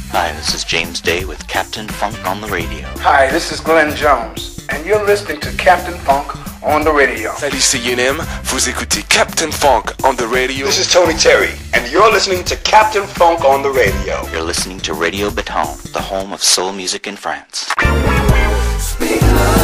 Hi, this is James Day with Captain Funk on the Radio. Hi, this is Glenn Jones, and you're listening to Captain Funk on the Radio. Salut, c'est Yunim. Vous écoutez Captain Funk on the Radio. This is Tony Terry, and you're listening to Captain Funk on the Radio. You're listening to Radio Béton, the home of soul music in France. Speak love.